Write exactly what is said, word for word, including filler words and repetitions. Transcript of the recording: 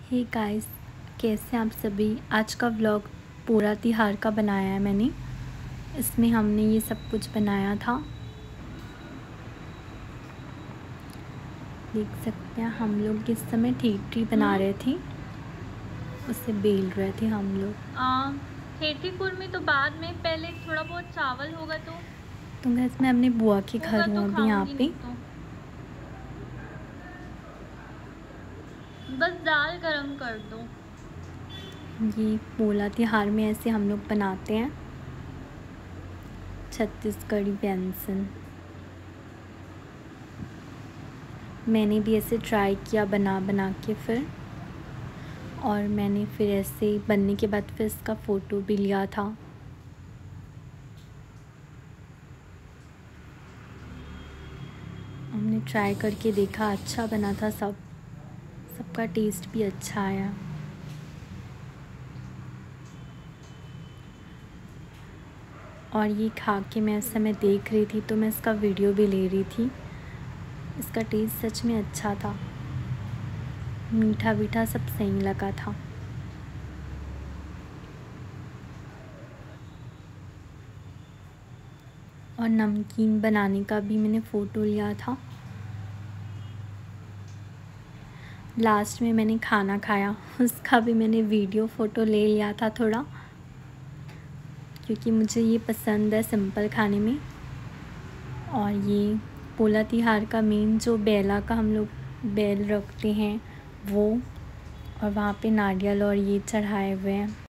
Hey guys, कैसे हैं आप सभी। आज का व्लॉग पूरा तिहार का बनाया है मैंने। इसमें हमने ये सब कुछ बनाया था, देख सकते हैं। हम लोग इस समय ठीठी बना रहे थे, उसे बेल रहे थे हम लोग। ठेठीपुर में तो बाद में, पहले थोड़ा बहुत चावल होगा तो तो गैस मैं अपने बुआ के घर तो हूँ अभी यहाँ पे। तो बस दाल गरम कर दो। ये पोला तिहार में ऐसे हम लोग बनाते हैं, छत्तीसगढ़ी व्यंजन। मैंने भी ऐसे ट्राई किया बना बना के फिर, और मैंने फिर ऐसे बनने के बाद फिर इसका फ़ोटो भी लिया था। हमने ट्राई करके देखा, अच्छा बना था, सब सबका टेस्ट भी अच्छा आया। और ये खा के मैं उस समय देख रही थी तो मैं इसका वीडियो भी ले रही थी। इसका टेस्ट सच में अच्छा था, मीठा मीठा सब सही लगा था। और नमकीन बनाने का भी मैंने फ़ोटो लिया था। लास्ट में मैंने खाना खाया, उसका भी मैंने वीडियो फ़ोटो ले लिया था थोड़ा, क्योंकि मुझे ये पसंद है सिंपल खाने में। और ये पोला तिहार का मेन जो बेला का हम लोग बेल रखते हैं वो, और वहाँ पे नारियल और ये चढ़ाए हुए हैं।